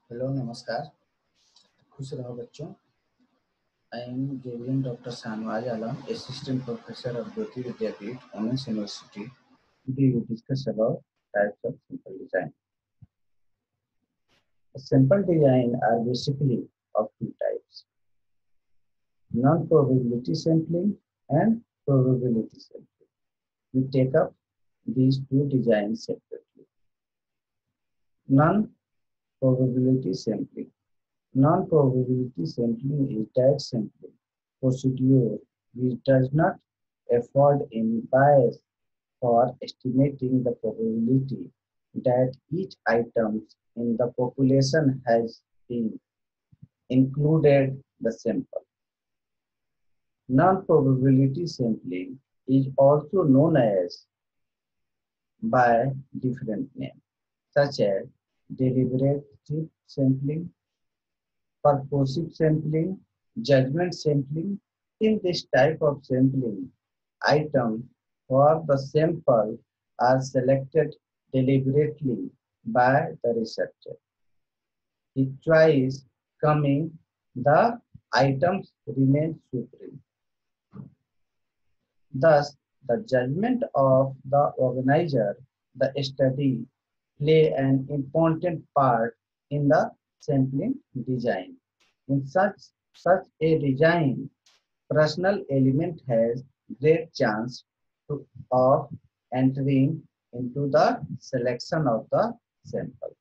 Hello नमस्कार। खुश रहो बच्चों। I am Gabriel Dr. Sanwaj Alam, Assistant Professor of Jyoti Vidyapeeth, Women's University. Today we discuss about types of simple design. A simple design are basically of two types: non-probability sampling and probability sampling. We take up these two designs separately. Non-probability sampling. Non-probability sampling is that sampling procedure which does not afford any bias for estimating the probability that each item in the population has been included the sample. Non-probability sampling is also known as by different names such as deliberative sampling, purposive sampling, judgment sampling. In this type of sampling, items for the sample are selected deliberately by the researcher. His choice coming, the items remain supreme. Thus, the judgment of the organizer, the study, play an important part in the sampling design. In such a design, personal element has great chance of entering into the selection of the sample.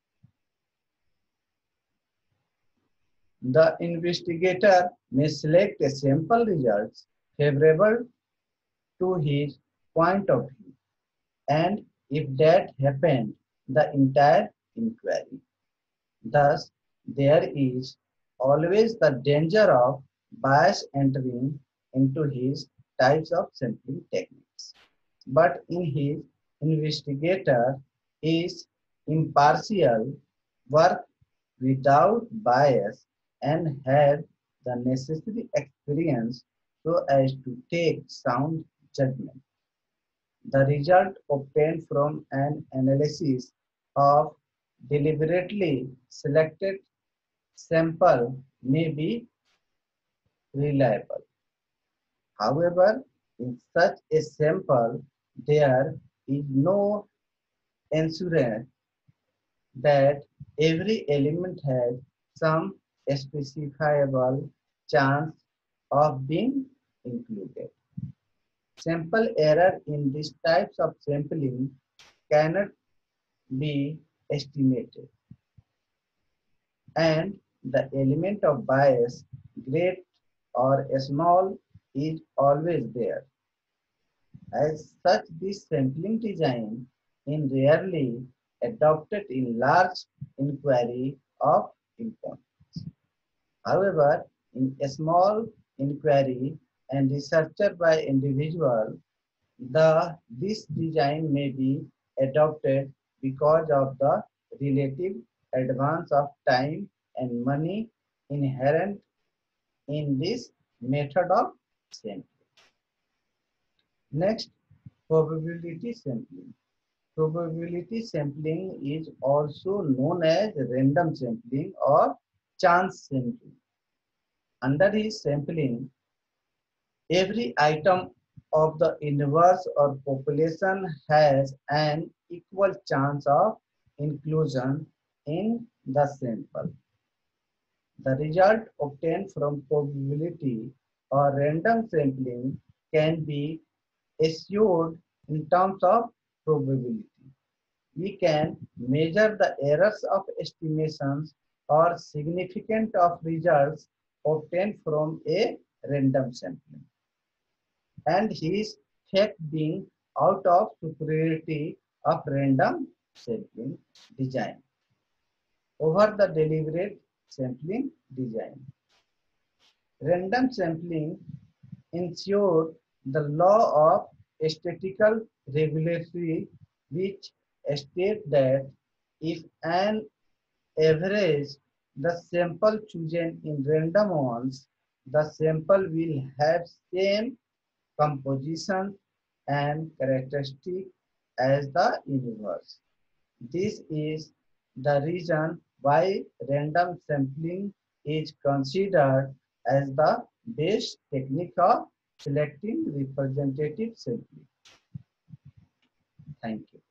The investigator may select a sample results favorable to his point of view, and if that happened, the entire inquiry. Thus, there is always the danger of bias entering into his types of sampling techniques. But in his investigator is impartial, work without bias, and had the necessary experience so as to take sound judgment. The result obtained from an analysis of deliberately selected sample may be reliable. However, in such a sample, there is no assurance that every element has some specifiable chance of being included. Sample error in these types of sampling cannot be estimated, and the element of bias, great or small, is always there. As such, this sampling design is rarely adopted in large inquiry of importance. However, in a small inquiry and researcher by individual, this design may be adopted because of the relative advance of time and money inherent in this method of sampling. Next, probability sampling. Probability sampling is also known as random sampling or chance sampling. Under this sampling, every item of the universe or population has an equal chance of inclusion in the sample. The result obtained from probability or random sampling can be assured in terms of probability. We can measure the errors of estimations or significance of results obtained from a random sampling, and his fact being out of superiority of random sampling design over the deliberate sampling design. Random sampling ensures the law of statistical regularity, which states that if an average the sample chosen in random ones, the sample will have same composition and characteristic as the universe. This is the reason why random sampling is considered as the best technique of selecting representative sampling. Thank you.